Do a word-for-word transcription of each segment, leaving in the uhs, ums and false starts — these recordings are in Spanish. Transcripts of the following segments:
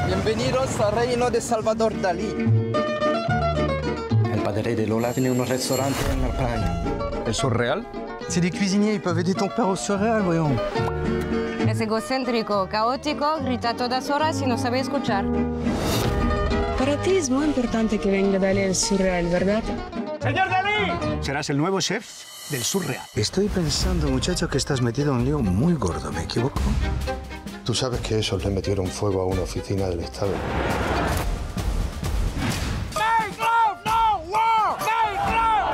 Bienvenidos al reino de Salvador Dalí. El padre de Lola tiene un restaurante en la playa. ¿El surreal? C'est des cuisiniers, ils peuvent aider ton père au surreal, voyons. Es egocéntrico, caótico, grita a todas horas y no sabe escuchar. Para ti es muy importante que venga Dalí el surreal, ¿verdad? ¡Señor Dalí! Serás el nuevo chef del surreal. Estoy pensando, muchacho, que estás metido en un lío muy gordo, ¿me equivoco? Tú sabes que esos le metieron fuego a una oficina del Estado. Make love, no war! Make love,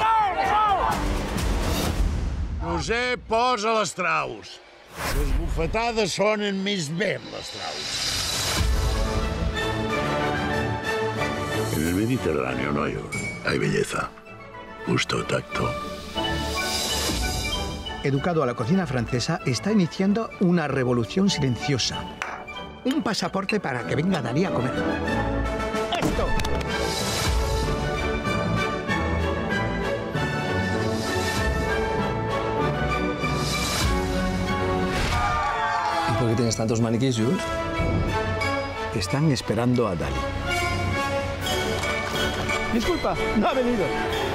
no war! Josep, posa les traus. Les bufetades sonen més bé amb les traus. En el Mediterráneo no hay oro. Hay belleza, gusto, tacto. Educado a la cocina francesa, está iniciando una revolución silenciosa. Un pasaporte para que venga Dalí a comer. ¡Esto! ¿Y por qué tienes tantos maniquís, Jules? Están esperando a Dalí. Disculpa, no ha venido.